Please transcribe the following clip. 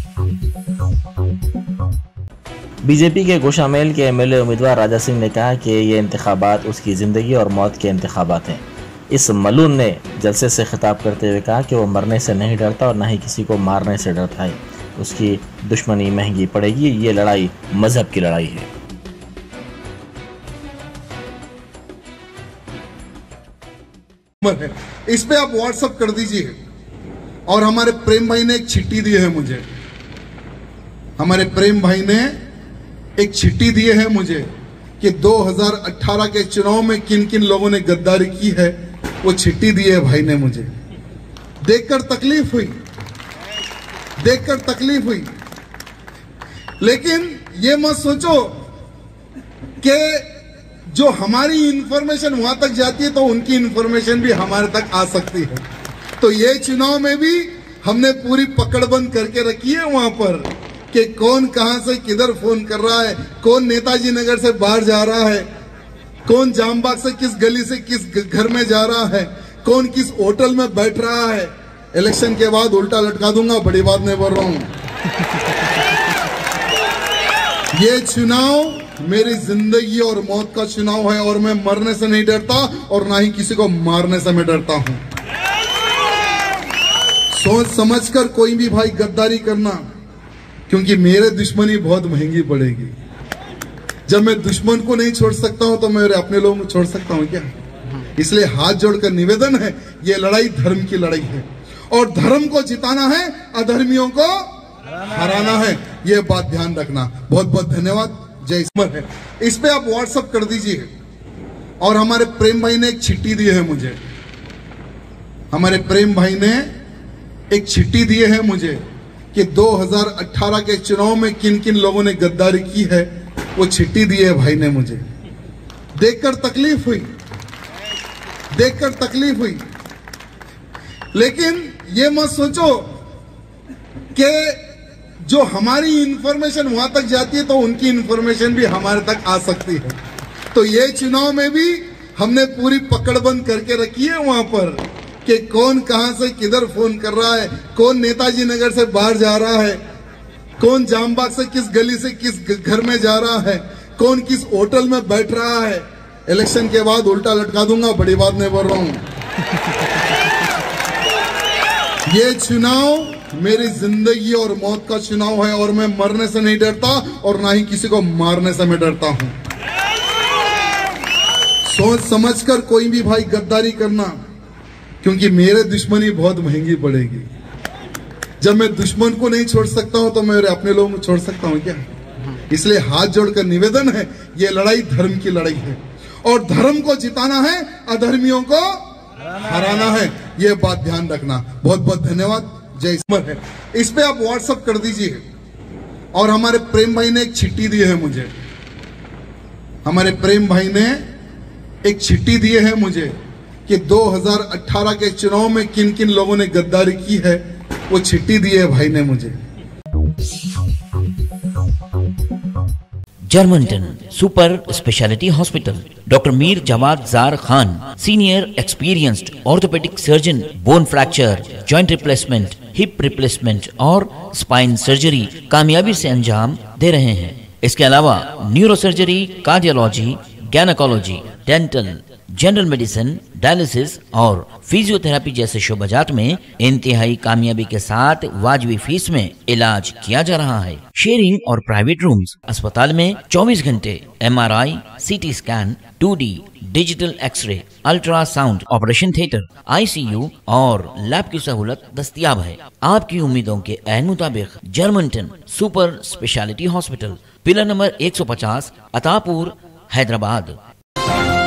BJP के गोशामेल के MLA उम्मीदवार राजा सिंह ने कहा कि ये इंतखाबात उसकी ज़िंदगी और मौत के इंतखाबात हैं। इस मलून ने जलसे से खिताब करते हुए कहा कि वो मरने से नहीं डरता और न ही किसी को मारने से डरता है। उसकी दुश्मनी महंगी पड़ेगी, ये लड़ाई मजहब की लड़ाई है। इस पे आप व्हाट्सएप कर दीजिए। और हमारे प्रेम भाई ने एक चिट्ठी दी है मुझे, हमारे प्रेम भाई ने एक चिट्ठी दी है मुझे कि 2018 के चुनाव में किन किन लोगों ने गद्दारी की है, वो चिट्ठी दी है भाई ने मुझे। देखकर तकलीफ हुई, देखकर तकलीफ हुई। लेकिन ये मत सोचो कि जो हमारी इंफॉर्मेशन वहां तक जाती है तो उनकी इंफॉर्मेशन भी हमारे तक आ सकती है। तो ये चुनाव में भी हमने पूरी पकड़बंद करके रखी है वहां पर कि कौन कहां से किधर फोन कर रहा है, कौन नेताजी नगर से बाहर जा रहा है, कौन जामबाग से किस गली से किस घर में जा रहा है, कौन किस होटल में बैठ रहा है। इलेक्शन के बाद उल्टा लटका दूंगा, बड़ी बात नहीं बोल रहा हूं। ये चुनाव मेरी जिंदगी और मौत का चुनाव है और मैं मरने से नहीं डरता और ना ही किसी को मारने से मैं डरता हूं। सोच समझकर कोई भी भाई गद्दारी करना, क्योंकि मेरे दुश्मनी बहुत महंगी पड़ेगी। जब मैं दुश्मन को नहीं छोड़ सकता हूं तो मैं अपने लोगों को छोड़ सकता हूं क्या? इसलिए हाथ जोड़कर निवेदन है, ये लड़ाई धर्म की लड़ाई है और धर्म को जिताना है, अधर्मियों को हराना है। ये बात ध्यान रखना। बहुत बहुत धन्यवाद। जय सिंह है। इस पे आप व्हाट्सएप कर दीजिए। और हमारे प्रेम भाई ने एक चिट्ठी दी है मुझे, हमारे प्रेम भाई ने एक चिट्ठी दी है मुझे कि 2018 के चुनाव में किन किन लोगों ने गद्दारी की है, वो चिट्ठी दी है भाई ने मुझे। देखकर तकलीफ हुई, देखकर तकलीफ हुई। लेकिन ये मत सोचो कि जो हमारी इंफॉर्मेशन वहां तक जाती है तो उनकी इंफॉर्मेशन भी हमारे तक आ सकती है। तो ये चुनाव में भी हमने पूरी पकड़बंद करके रखी है वहां पर कि कौन कहां से किधर फोन कर रहा है, कौन नेताजी नगर से बाहर जा रहा है, कौन जामबाग से किस गली से किस घर में जा रहा है, कौन किस होटल में बैठ रहा है। इलेक्शन के बाद उल्टा लटका दूंगा, बड़ी बात नहीं बोल रहा हूं। ये चुनाव मेरी जिंदगी और मौत का चुनाव है और मैं मरने से नहीं डरता और ना ही किसी को मारने से मैं डरता हूं। सोच समझकर कोई भी भाई गद्दारी करना, क्योंकि मेरे दुश्मनी बहुत महंगी पड़ेगी। जब मैं दुश्मन को नहीं छोड़ सकता हूं तो मैं अपने लोगों को छोड़ सकता हूं क्या? इसलिए हाथ जोड़कर निवेदन है, ये लड़ाई धर्म की लड़ाई है और धर्म को जिताना है, अधर्मियों को हराना है। ये बात ध्यान रखना। बहुत बहुत धन्यवाद। जय सिंह है। इस पे आप व्हाट्सएप कर दीजिए। और हमारे प्रेम भाई ने एक चिट्ठी दी है मुझे, हमारे प्रेम भाई ने एक चिट्ठी दी है मुझे कि 2018 के चुनाव में किन किन लोगों ने गद्दारी की है, वो चिट्ठी दी है भाई ने मुझे। Germanten super speciality hospital, doctor Mir Jawad Zar Khan, senior experienced orthopaedic surgeon, bone fracture, joint replacement, hip replacement और स्पाइन सर्जरी कामयाबी से अंजाम दे रहे हैं। इसके अलावा neuro surgery, cardiology, gynaecology, dental, general medicine, dialysis और फिजियोथेरेपी जैसे शोबाजात में इंतहाई कामयाबी के साथ वाजिबी फीस में इलाज किया जा रहा है। शेयरिंग और प्राइवेट रूम्स। अस्पताल में 24 घंटे MRI, CT scan, 2D digital x ray, ultrasound, operation theatre, ICU और लैब की सहूलत दस्तयाब है। आपकी उम्मीदों के ऐन मुताबिक Germanten super speciality hospital, pillar number 150, Attapur, Hyderabad.